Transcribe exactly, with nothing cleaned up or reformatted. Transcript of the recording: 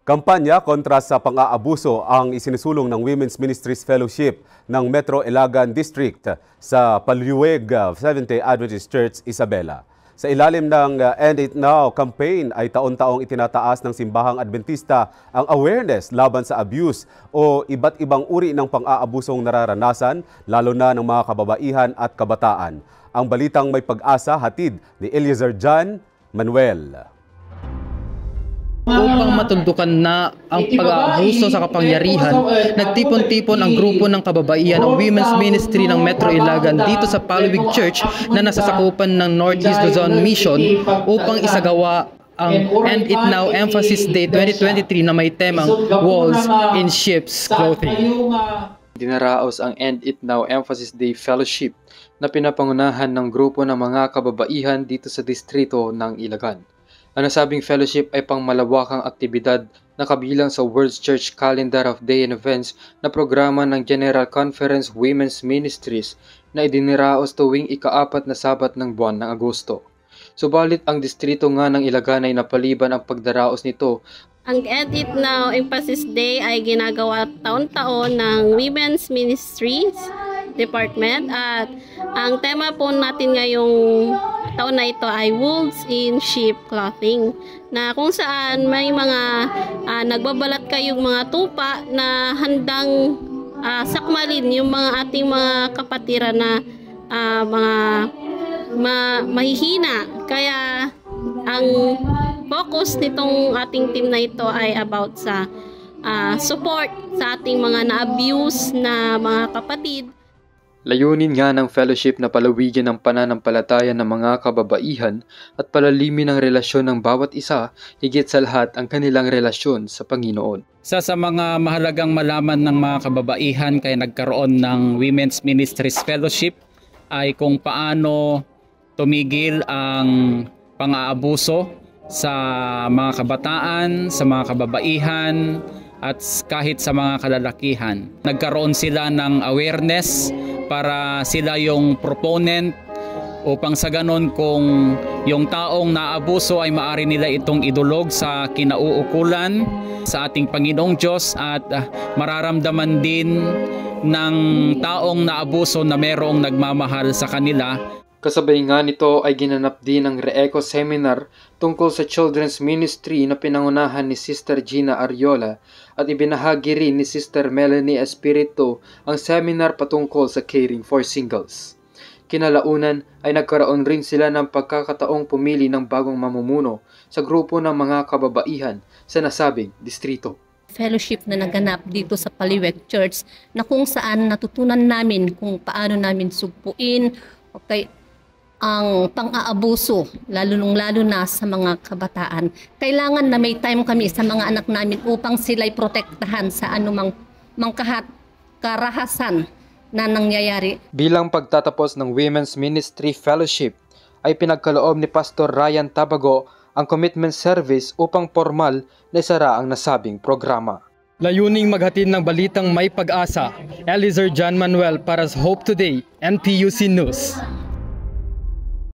Kampanya kontra sa pang-aabuso ang isinusulong ng Women's Ministries Fellowship ng Metro Ilagan District sa Paluweg Seventh-day Adventist Church, Isabela. Sa ilalim ng End It Now campaign ay taon-taong itinataas ng simbahang Adventista ang awareness laban sa abuse o iba't ibang uri ng pang-aabusong nararanasan, lalo na ng mga kababaihan at kabataan. Ang balitang may pag-asa hatid ni Eliezer John Manuel. Upang matuldukan na ang pag-aabuso sa kapangyarihan, nagtipon-tipon ang grupo ng kababaihan ng Women's Ministry ng Metro Ilagan dito sa Paluweg Church na nasasakupan ng Northeast Luzon Mission upang isagawa ang End It Now Emphasis Day twenty twenty-three na may temang Walls in Sheep's Clothing. Dinaraos ang End It Now Emphasis Day Fellowship na pinapangunahan ng grupo ng mga kababaihan dito sa distrito ng Ilagan. Ang nasabing fellowship ay pangmalawakang aktibidad na kabilang sa World Church Calendar of Day and Events na programa ng General Conference Women's Ministries na idiniraos tuwing ika-apat na Sabat ng buwan ng Agosto. Subalit ang distrito nga ng Ilagan ay napaliban ang pagdaraos nito. Ang End It Now Emphasis Day ay ginagawa taon-taon ng Women's Ministries Department at ang tema po natin ngayong taon na ito ay Wolves in Sheep Clothing, na kung saan may mga uh, nagbabalat kayong mga tupa na handang uh, sakmalin yung mga ating mga kapatiran na uh, mga ma mahihina. Kaya ang focus nitong ating team na ito ay about sa uh, support sa ating mga na-abuse na mga kapatid. Layunin nga ng fellowship na palawigin ang pananampalataya ng mga kababaihan at palalimin ang relasyon ng bawat isa, higit sa lahat ang kanilang relasyon sa Panginoon. Sa sa mga mahalagang malaman ng mga kababaihan kaya nagkaroon ng Women's Ministries Fellowship ay kung paano tumigil ang pang-aabuso sa mga kabataan, sa mga kababaihan at kahit sa mga kalalakihan. Nagkaroon sila ng awareness para sila yung proponent upang sa ganon kung yung taong naabuso ay maaari nila itong idulog sa kinauukulan sa ating Panginoong Diyos at uh, mararamdaman din ng taong naabuso na merong nagmamahal sa kanila. Kasabay nga nito ay ginanap din ang Re-Eco Seminar tungkol sa Children's Ministry na pinangunahan ni Sister Gina Ariola at ibinahagi rin ni Sister Melanie Espiritu ang seminar patungkol sa caring for singles. Kinalaunan ay nagkaroon rin sila ng pagkakataong pumili ng bagong mamumuno sa grupo ng mga kababaihan sa nasabing distrito. Fellowship na naganap dito sa Paluweg Church na kung saan natutunan namin kung paano namin sugpuin okay, ang pang-aabuso, lalo nung lalo na sa mga kabataan. Kailangan na may time kami sa mga anak namin upang sila'y protektahan sa anumang mangkahat karahasan na nangyayari. Bilang pagtatapos ng Women's Ministry Fellowship, ay pinagkaloob ni Pastor Ryan Tabago ang commitment service upang formal na isara ang nasabing programa. Layuning maghatid ng balitang may pag-asa, Eliezer John Manuel para sa Hope Today, N P U C News.